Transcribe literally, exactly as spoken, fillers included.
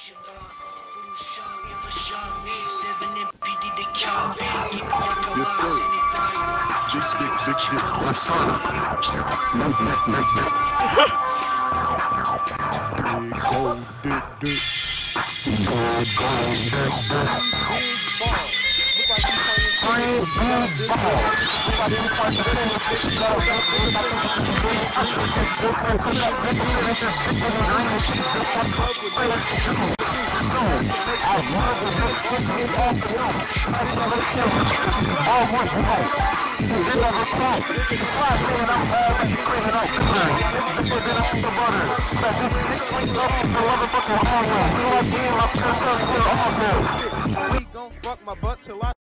Yes, sir. Big dick, big dick. Yes, sir. Nice neck, nice neck. Big gold dick, dick. Big gold dick, dick. Big ball. We gon' fuck my butt till I